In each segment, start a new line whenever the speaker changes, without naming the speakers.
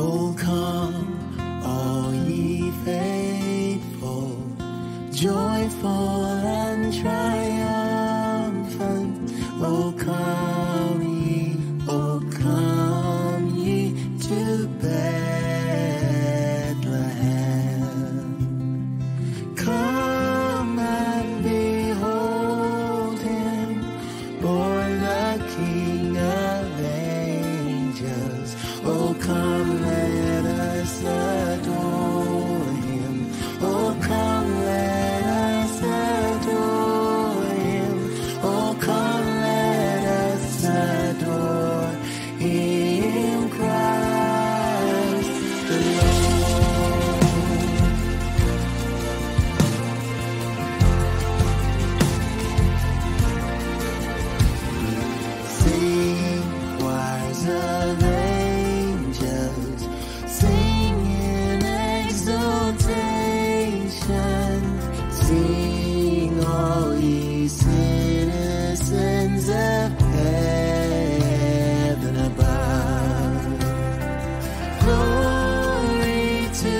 Oh, come, all ye faithful, joyful and triumphant. Oh, come ye to Bethlehem. Come and behold him, born the King of angels. Oh, come, let us adore him. Oh, come, let us adore him. Oh, come, let us adore him, Christ the Lord. Sing, choirs of angels, sing in exaltation. Sing, all ye citizens of heaven above. Glory to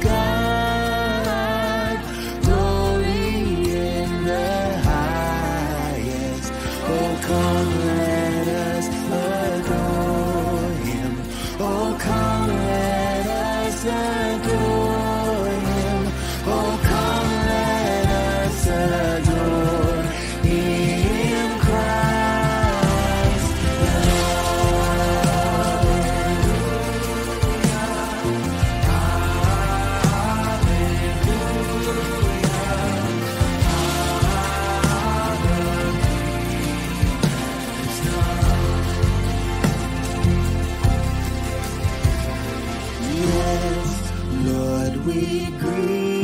God, glory in the highest. Oh, come, let us adore him. Oh, come, let us adore him. Oh, come, let us adore him, Christ the Yes, Lord, we greet